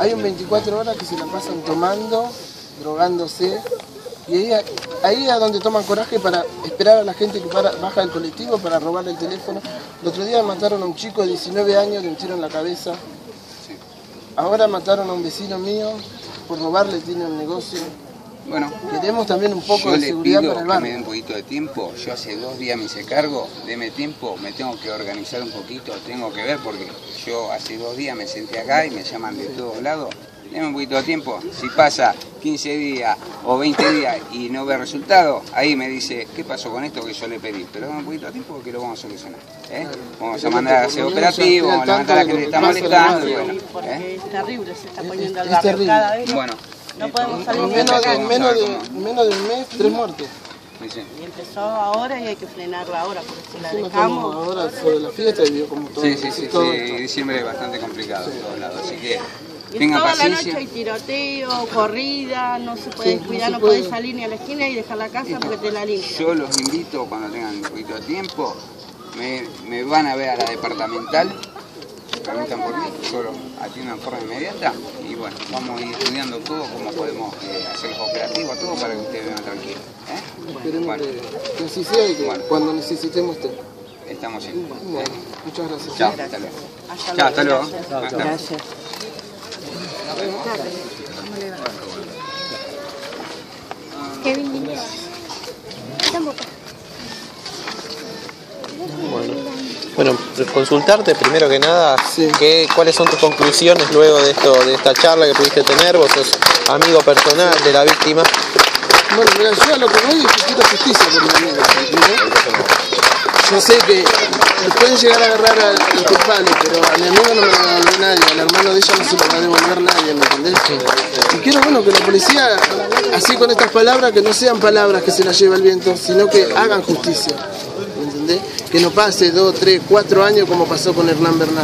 Hay un 24 horas que se la pasan tomando, drogándose, y ahí es donde toman coraje para esperar a la gente que baja del colectivo para robarle el teléfono. El otro día mataron a un chico de 19 años de un tiro en la cabeza. Ahora mataron a un vecino mío por robarle, tiene un negocio. Bueno, queremos también un poco de seguridad para el barrio. Me dé un poquito de tiempo. Yo hace 2 días me hice cargo, deme tiempo, me tengo que organizar un poquito, tengo que ver, porque yo hace 2 días me senté acá y me llaman de todos lados. Deme un poquito de tiempo. Si pasa 15 días o 20 días y no ve resultado, ahí me dice, ¿qué pasó con esto que yo le pedí? Pero dame un poquito de tiempo porque lo vamos a solucionar. Vamos a mandar a hacer operativo, vamos a levantar a la gente que está molestando. Sí, porque es terrible, se está poniendo el barrio cada vez. Bueno, no podemos salir ni menos de un mes, 3 muertos. Y empezó ahora y hay que frenarla ahora, porque si la Sí, dejamos... ahora fue la fiesta y vio como todo. Sí, diciembre es bastante complicado en todos lados, así que Y tenga toda paciencia. la noche hay tiroteo, corrida, no se puede descuidar, no podés salir ni a la esquina y dejar la casa porque te la limpian. Yo los invito, cuando tengan un poquito de tiempo, me van a ver a la departamental, preguntan por mí, yo los atiendo en forma inmediata y bueno, vamos a ir estudiando todo, cómo podemos hacer los operativos, todo para que ustedes vean tranquilos. Esperemos que así sea y que cuando necesitemos esté. Estamos en. Bueno, muchas gracias. Chao, hasta luego. Chao, hasta luego. Gracias. Kevin, tampoco. Bueno, consultarte primero que nada, Sí. ¿cuáles son tus conclusiones luego de esta charla que pudiste tener? Vos sos amigo personal de la víctima. Bueno, mira, yo a lo que voy es que quiero justicia por mi amigo, ¿entendés? Yo sé que pueden llegar a agarrar al culpable, pero a mi amigo no me lo va a devolver nadie, al hermano de ella no se lo va a devolver nadie, ¿me entendés? Y quiero, bueno, que la policía, así con estas palabras, que no sean palabras que se las lleva el viento, sino que hagan justicia, ¿me entendés? Que no pase 2, 3, 4 años como pasó con Hernán Bernal.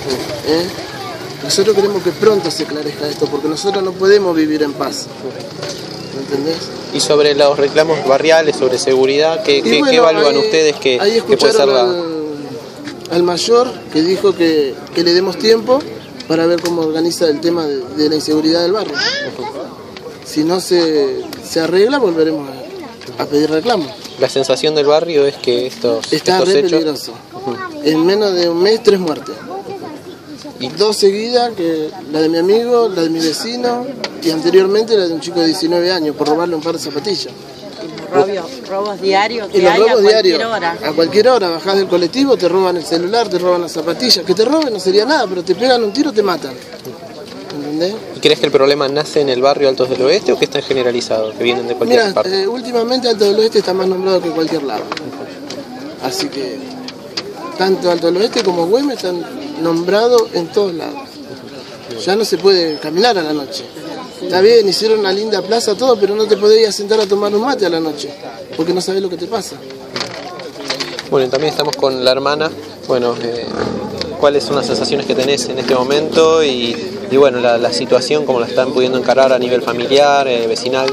Nosotros queremos que pronto se esclarezca esto, porque nosotros no podemos vivir en paz. ¿Me entendés? Y sobre los reclamos barriales, sobre seguridad, ¿qué evalúan ustedes que puede ser al mayor que dijo que le demos tiempo para ver cómo organiza el tema de la inseguridad del barrio? Si no se arregla, volveremos a pedir reclamos. La sensación del barrio es que estos Está re peligroso. En menos de un mes, 3 muertes. Y 2 seguidas, que la de mi amigo, la de mi vecino y anteriormente la de un chico de 19 años por robarle un par de zapatillas. Robos diarios Y que los hay robos a cualquier diarios, hora. a cualquier hora, bajás del colectivo, te roban el celular, te roban las zapatillas. Que te roben no sería nada, pero te pegan un tiro, te matan. ¿Entendés? ¿Y crees que el problema nace en el barrio Altos del Oeste o que está generalizado, que vienen de cualquier parte? Últimamente Alto del Oeste está más nombrado que cualquier lado. Así que tanto Alto del Oeste como Güemes están nombrados en todos lados. Ya no se puede caminar a la noche. Está bien, hicieron una linda plaza, todo, pero no te podías sentar a tomar un mate a la noche, porque no sabes lo que te pasa. Bueno, y también estamos con la hermana. Bueno, ¿cuáles son las sensaciones que tenés en este momento? Y bueno, la situación, cómo la están pudiendo encarar a nivel familiar, vecinal.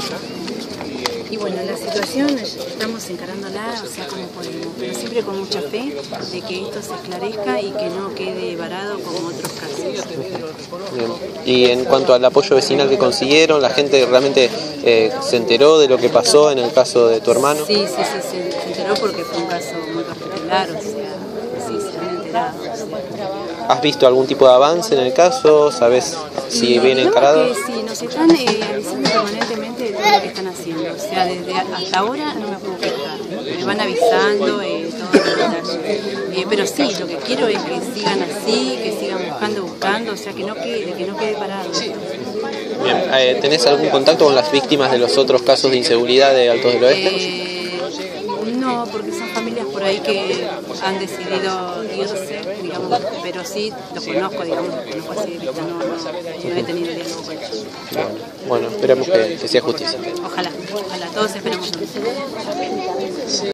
Y bueno, la situación estamos encarándola, o sea, como podemos, pero siempre con mucha fe de que esto se esclarezca y que no quede varado como otros casos. Bien. Y en cuanto al apoyo vecinal que consiguieron, ¿la gente realmente se enteró de lo que pasó en el caso de tu hermano? Sí, se enteró porque fue un caso muy particular, o sea, sí, se han enterado. O sea. ¿Has visto algún tipo de avance en el caso? ¿Sabes si viene encarado? Que sí, nos están avisando permanentemente de todo lo que están haciendo, o sea, desde hasta ahora no me puedo quejar, me van avisando todos los detalles, pero sí, lo que quiero es que sigan así, que sigan buscando, o sea, que no quede parado. Bien. ¿Tenés algún contacto con las víctimas de los otros casos de inseguridad de Altos del Oeste? No, porque son familias por ahí que han decidido irse, digamos, pero sí los conozco, digamos, los conozco así de vista, no he tenido diálogo con ellos. Bueno, esperemos que sea justicia. Ojalá, todos esperamos.